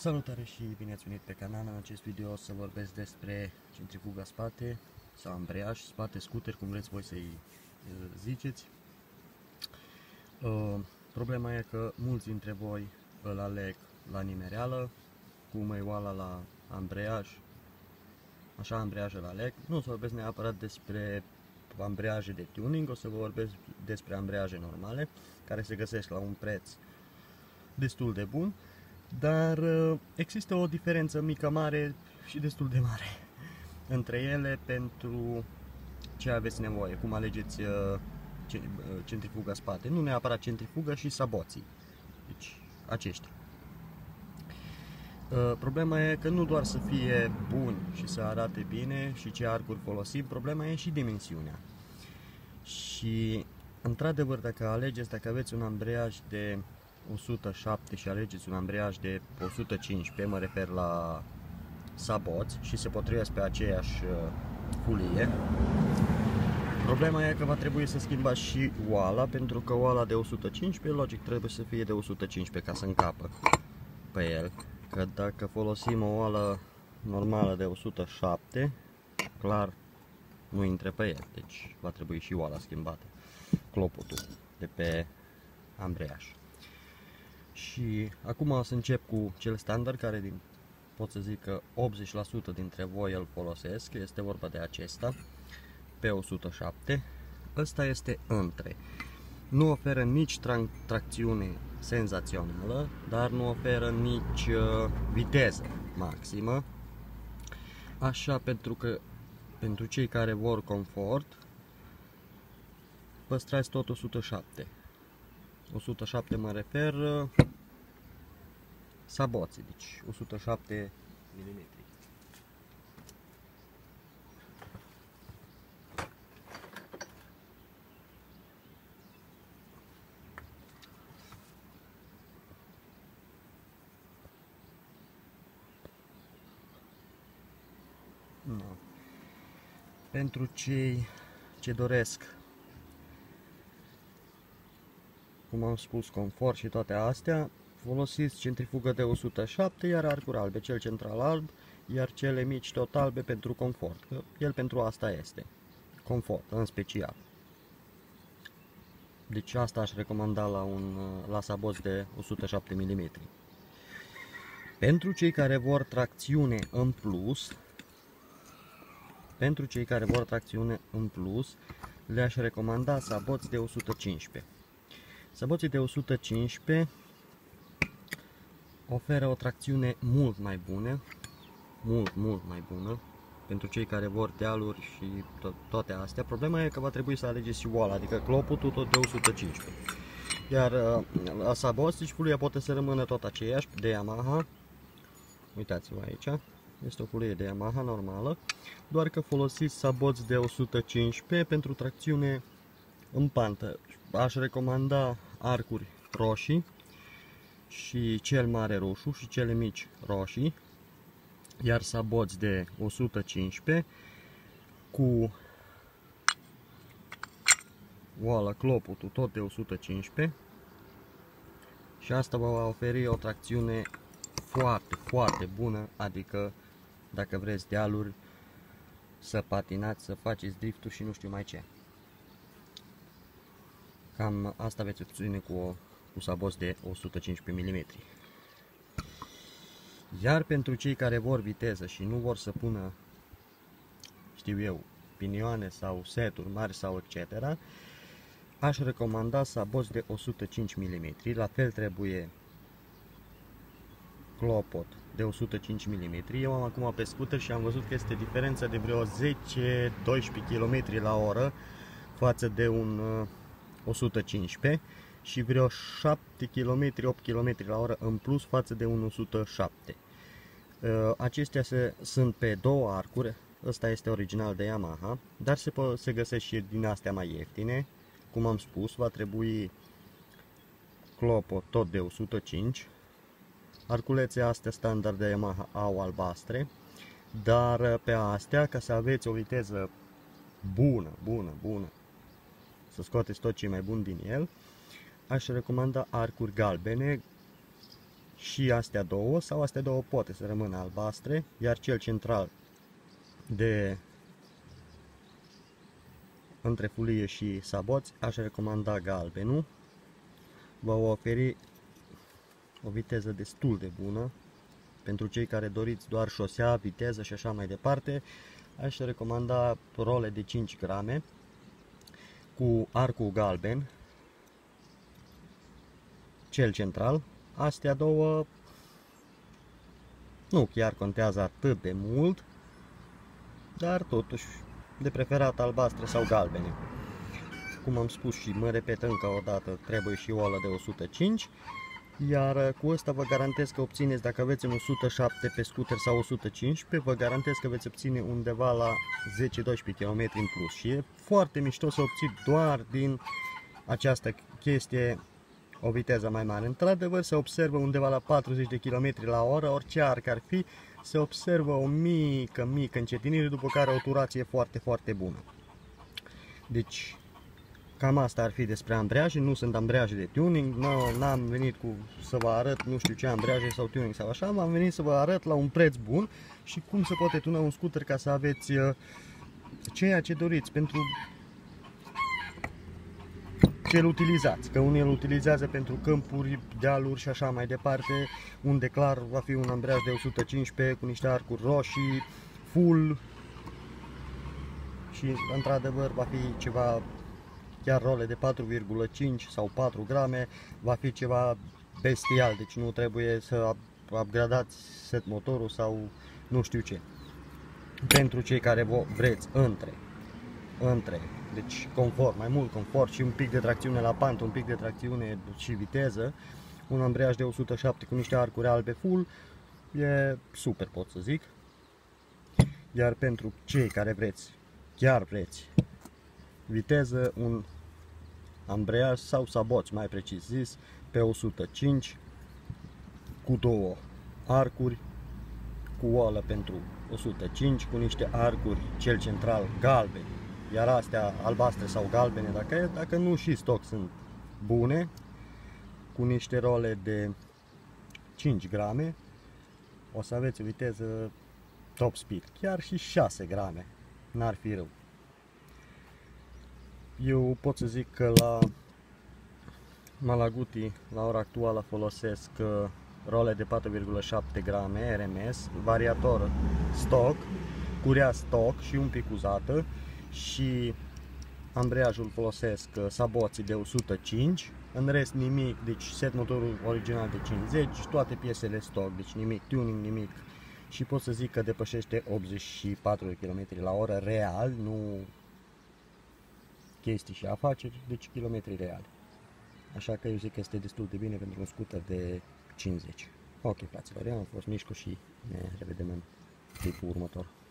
Salutare și bine ați venit pe canal. În acest video o să vorbesc despre centrifuga spate sau ambreiaj, spate, scooter, cum vreți voi să-i ziceți. Problema e că mulți dintre voi îl aleg la nimereală, cu măioala la ambreiaj, așa ambreiaj îl aleg. Nu o să vorbesc neapărat despre ambreiaje de tuning, o să vă vorbesc despre ambreiaje normale, care se găsesc la un preț destul de bun. Dar există o diferență mică, mare și destul de mare între ele pentru ce aveți nevoie, cum alegeți centrifuga spate. Nu neapărat centrifuga, și saboții, deci aceștia. Problema e că nu doar să fie bun și să arate bine și ce arcuri folosim, problema e și dimensiunea. Și într-adevăr, dacă aveți un ambreiaj de 107 și alegeți un ambreiaj de 115, mă refer la saboți, și se potrivesc pe aceeași culie, problema e că va trebui să schimbați și oala, pentru că oala de 115, logic, trebuie să fie de 115 ca să încapă pe el. Că dacă folosim o oală normală de 107, clar nu intre pe el, deci va trebui și oala schimbată, clopotul de pe ambreiaj. Și acum o să încep cu cel standard, care pot să zic că 80% dintre voi îl folosesc. Este vorba de acesta, pe 107. Ăsta este între. Nu oferă nici tracțiune senzațională, dar nu oferă nici viteză maximă. Așa, pentru cei care vor confort, păstrați tot 107. 107 mă refer saboții, deci 107 mm. No. Pentru cei ce doresc, cum am spus, confort și toate astea, folosiți centrifugă de 107, iar arcuri albe, cel central alb, iar cele mici tot albe pentru confort, că el pentru asta este, confort în special. Deci asta aș recomanda la saboți de 107 mm. Pentru cei care vor tracțiune în plus, le-aș recomanda saboți de 115. Saboții de 115 oferă o tracțiune mult mai bună, mult mai bună, pentru cei care vor dealuri și toate astea. Problema e că va trebui să alegeți și oala, adică clopotul tot de 115. Iar la saboți, deci culia poate să rămână tot aceeași, de Yamaha. Uitați-vă aici, este o culie de Yamaha normală, doar că folosiți saboți de 115 pentru tracțiune în pantă. Aș recomanda arcuri roșii și cel mare roșu și cele mici roșii, iar saboți de 115 cu oala, clopotul tot de 115, și asta vă va oferi o tracțiune foarte bună, adică dacă vreți dealuri, să patinați, să faceți drifturi și nu știu mai ce. Cam asta veți obține cu saboți de 115 mm. Iar pentru cei care vor viteză și nu vor să pună, știu eu, pinioane sau seturi mari sau etc., aș recomanda saboți de 105 mm. La fel trebuie clopot de 105 mm. Eu am acum pe scooter și am văzut că este diferența de vreo 10-12 km la oră față de un 115 și vreo 7 km, 8 km la oră în plus față de un 107. Acestea sunt pe două arcuri. Ăsta este original de Yamaha, dar se găsesc și din astea mai ieftine. Cum am spus, va trebui clopot tot de 105. Arculețe astea standard de Yamaha au albastre, dar pe astea, ca să aveți o viteză bună, să scoateți tot ce e mai bun din el, aș recomanda arcuri galbene și astea două, sau astea două poate să rămână albastre, iar cel central de între fulie și saboți aș recomanda galbenul. Va oferi o viteză destul de bună pentru cei care doriți doar șosea, viteză și așa mai departe. Aș recomanda role de 5 grame cu arcul galben, cel central. Astea două nu chiar contează atât de mult, dar totuși de preferat albastre sau galbene. Cum am spus și mă repet încă o dată, trebuie și o oală de 105, iar cu ăsta vă garantez că obțineți, dacă aveți un 107 pe scooter sau 115, vă garantez că veți obține undeva la 10-12 km în plus. Și e foarte mișto să obții doar din această chestie o viteză mai mare. Într-adevăr, se observă undeva la 40 de km la oră, orice arc ar fi, se observă o mică încetinire, după care o turație foarte, foarte bună. Deci, cam asta ar fi despre ambreiaje. Nu sunt ambreiaje de tuning, n-am venit să vă arăt nu știu ce ambreiaje sau tuning sau așa, am venit să vă arăt la un preț bun și cum se poate tuna un scooter ca să aveți ceea ce doriți pentru ce îl utilizați, că unii îl utilizează pentru câmpuri, dealuri și așa mai departe, unde clar va fi un ambreiaj de 115 cu niște arcuri roșii, full, și într-adevăr va fi ceva, chiar role de 4,5 sau 4 grame, va fi ceva bestial, deci nu trebuie să upgradați set motorul sau nu știu ce. Pentru cei care vreți între, deci confort, mai mult confort și un pic de tracțiune la pantă, un pic de tracțiune și viteză, un ambreiaj de 107 cu niște arcuri albe full, e super, pot să zic. Iar pentru cei care chiar vreți viteză, un ambreiaj sau saboți, mai precis zis, pe 105 cu două arcuri, cu oală pentru 105, cu niște arcuri, cel central galben, iar astea albastre sau galbene, dacă nu și stoc, sunt bune, cu niște role de 5 grame, o să aveți o viteză top speed, chiar și 6 grame, n-ar fi rău. Eu pot să zic că la Malaguti, la ora actuală, folosesc role de 4,7 grame RMS, variator stock, curea stock și un pic uzată, și ambreiajul folosesc saboții de 105, în rest nimic, deci set motorul original de 50, toate piesele stock, deci nimic tuning, nimic, și pot să zic că depășește 84 km la oră real, nu chestii și afaceri, deci kilometri reali. Așa că eu zic că este destul de bine pentru un scooter de 50. Ok, fraților, eu am fost Mișco și ne revedem în clipul următor.